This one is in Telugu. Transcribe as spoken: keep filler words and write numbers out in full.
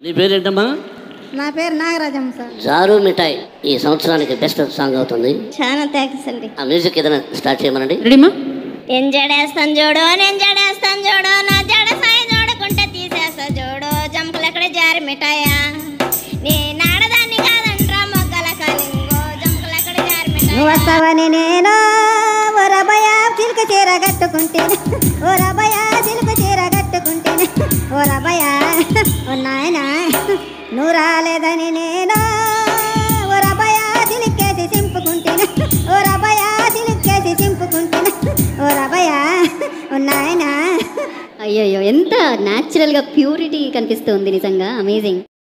నీ పేరేంటమ్మా? నా పేరు నాగరాజమ్మ సార్. జారు మిఠాయి ఈ సంవత్సరానికి బెస్ట్ సాంగ్ అవుతుంది. చాలా థ్యాంక్స్ అండి. ఆ మ్యూజిక్ ఏదైనా స్టార్ట్ చేయమనండి. రెడీమా? నేను జడేస్తాను చూడు, నేను జడేస్తాను చూడు, నా జడ సాయి చూడకుంటే తీసేస్తా చూడు, జంపులు ఎక్కడ జారి మిఠాయా, నీ నాడదాన్ని కాదంట్రా మొగ్గల కాలింగో, జంపులు ఎక్కడ జారి మిఠాయి. నువ్వు వస్తావని నేను ఓ రబయ చిలుక చీర కట్టుకుంటేనే, ఓ రబయ చిలుక చీర కట్టుకుంటేనే, ఓ రబయ ఓ నాయన నువ్వు రాలేదని నేను ఓ రబయ చిలుకేసి సింపుకుంటేనే, ఓ రబయ చిలుకేసి సింపుకుంటేనే, ఓ రబయ ఓ నాయన. అయ్యయ్యో, ఎంత న్యాచురల్గా ప్యూరిటీ కనిపిస్తుంది, నిజంగా అమేజింగ్.